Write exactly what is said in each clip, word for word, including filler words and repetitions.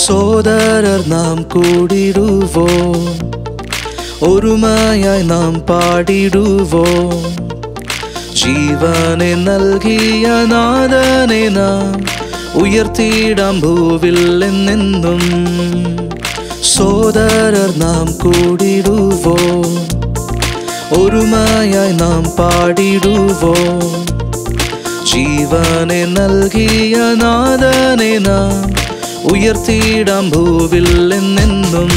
സോദരർ നാം കൂടിടുവോ, ഒരുമയായി നാം പാടിടുവോ. ജീവനെ നൽകിയ നാഥനെ നാം ഉയർത്തിയിടാം ഭൂവിൽ എന്നെന്നും. സോദരർ നാം കൂടിടുവോ, ഒരുമയായി നാം പാടിടുവോ. ജീവനെ നൽകിയ നാഥനെ നാം ഉയർത്തിയിടാം ഭൂവിൽ എന്നെന്നും.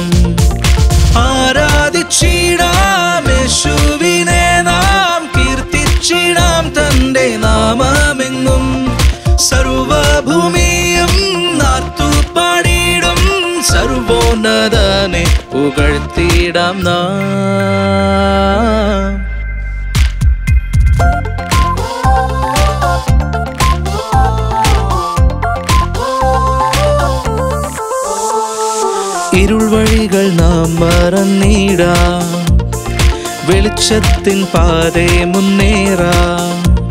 ആരാധിച്ചിടാം യേശുവിനെ നാം, കീർത്തിച്ചിടാം തന്റെ നാമമെങ്ങും. സർവഭൂമിയും നാർത്തുപാടിടും, സർവോന്നതനെ പുകഴ്ത്തിയിടാം നാം. ഇരുൾ വഴികൾ നാം മറന്നിടാം, വെളിച്ചത്തിൻ പാതേ മുന്നേറാം.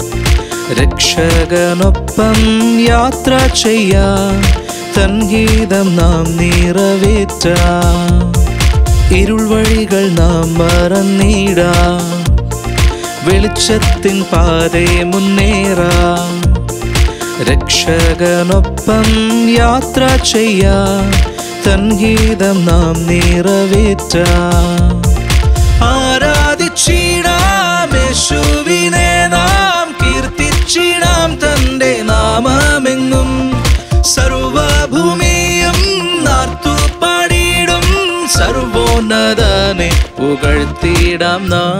രക്ഷകനൊപ്പം യാത്ര ചെയ്യാം, തൻ ഗീതം നാം നിറവേറ്റാം. ഇരുൾ വഴികൾ നാം മറന്നിടാം, വെളിച്ചത്തിൻ പാതേ മുന്നേറാം. രക്ഷകനൊപ്പം യാത്ര ചെയ്യാം, തൻ ഗീതം നാം നിറവേറ്റാം. ആരാധിച്ചിടാം യേശുവിനെ നാം, കീർത്തിച്ചിടാം തന്റെ നാമമെങ്ങും. സർവഭൂമിയും നാർത്തുപാടിടും, സർവോന്നതനെ പുകഴ്ത്തിയിടാം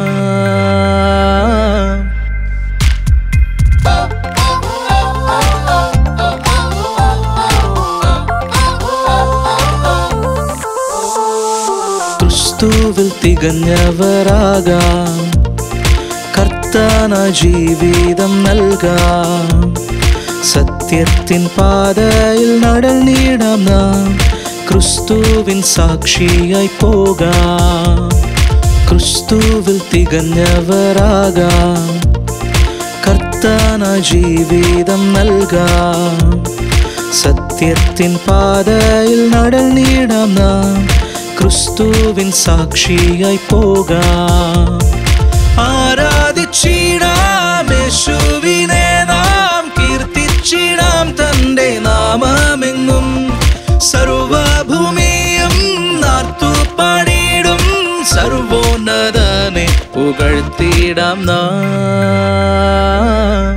നാം. ക്രിസ്തുവിൽ തികഞ്ഞവരാകാം, കർത്താന ജീവിതം നൽകാം. സത്യത്തിൻ പാതയിൽ നടന്നിടാം നാം, ക്രിസ്തുവിൻ സാക്ഷിയായി പോകാം. ക്രിസ്തുവിൽ തികഞ്ഞവരാകാം, കർത്താന ജീവിതം നൽകാം. സത്യത്തിൻ പാതയിൽ നടന്നിടാം നാം, ക്രിസ്തുവിൻ സാക്ഷിയായി പോകാം. ആരാധിച്ചിടാം യേശുവിനെ നാം, കീർത്തിച്ചിടാം തന്റെ നാമമെങ്ങും. സർവഭൂമിയും നാർത്തുപാടിടും, സർവോന്നതനെ പുകഴ്ത്തിയിടാം നാം.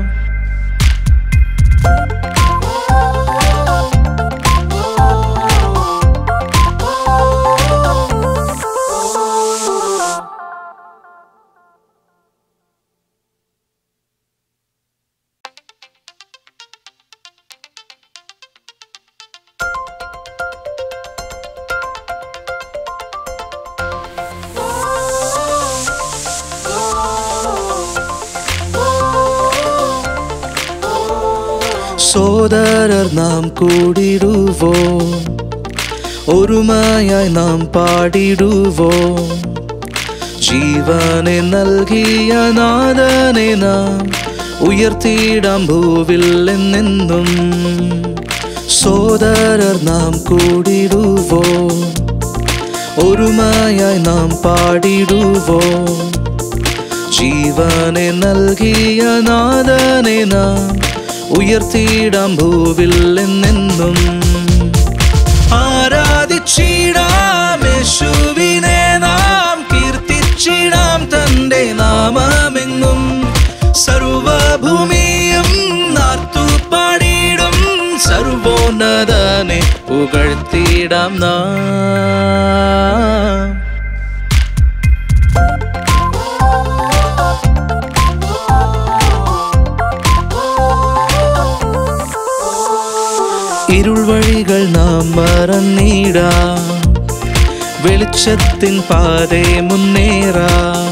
സോദരർ നാം കൂടിടുവോ, ഒരുമയായി നാം പാടിടുവോ. ജീവനെ നൽകിയ നാഥനെ നാം ഉയർത്തിയിടാം ഭൂവിൽ എന്നെന്നും. സോദരർ നാം കൂടിടുവോ, ഒരുമയായി നാം പാടിടുവോ. ജീവനെ നൽകിയ നാഥനെ നാം ഉയർത്തിയിടാം ഭൂവിൽ എന്നെന്നും. ആരാധിച്ചിടാം യേശുവിനെ നാം, കീർത്തിച്ചിടാം തന്റെ നാമമെങ്ങും. സർവഭൂമിയും നാർത്തുപാടിടും, സർവോന്നതനെ പുകഴ്ത്തിയിടാം നാം. ഇരുൾ വഴികൾ നാം മറന്നിടാം, വെളിച്ചത്തിൻ പാതേ മുന്നേറാം.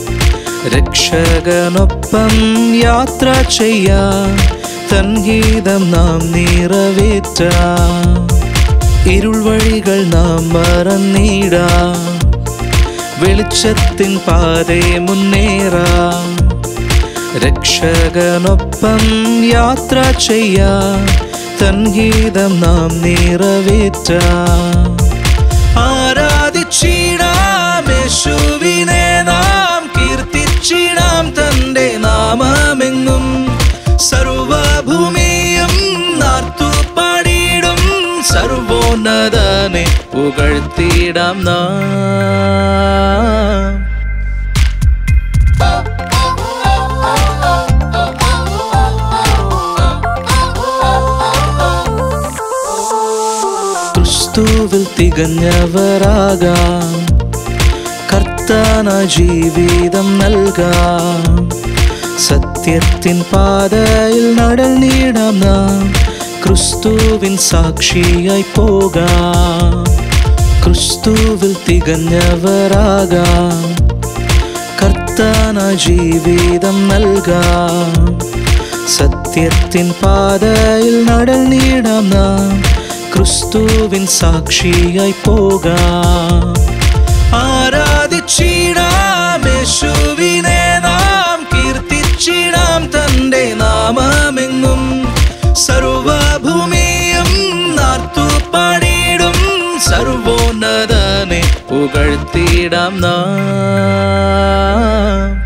രക്ഷകനൊപ്പം യാത്ര ചെയ്യാം, തൻ ഗീതം നാം നിറവേറ്റാം. ഇരുൾ വഴികൾ നാം മറന്നിടാം, വെളിച്ചത്തിൻ പാതേ മുന്നേറാം. രക്ഷകനൊപ്പം യാത്ര ചെയ്യാം, തൻ തൻഗീതം നാം നിറവേറ്റാം. ആരാധിച്ചിടാം യേശുവിനെ നാം, കീർത്തിച്ചിടാം തന്റെ നാമമെങ്ങും. സർവഭൂമിയും നാർത്തുപാടിടും, സർവോന്നതനെ പുകഴ്ത്തിടാം നാം. ക്രിസ്തുവിൽ തികഞ്ഞവരാകാം, കർത്താന ജീവിതം നൽകാം. സത്യത്തിൻ പാതയിൽ നടന്നിടാം നാം, ക്രിസ്തുവിൻ സാക്ഷിയായി പോകാം. ക്രിസ്തുവിൽ തികഞ്ഞവരാകാം, കർത്താന ജീവിതം നൽകാം. സത്യത്തിൻ പാതയിൽ നടന്നിടാം നാം, ക്രിസ്തുവിൻ സാക്ഷിയായി പോകാം. ആരാധിച്ചിടാം യേശുവിനെ നാം, കീർത്തിച്ചിടാം തന്റെ നാമമെങ്ങും. സർവഭൂമിയും നാർത്തുപാടിടും, സർവോന്നതനെ പുകഴ്ത്തിടാം നാം.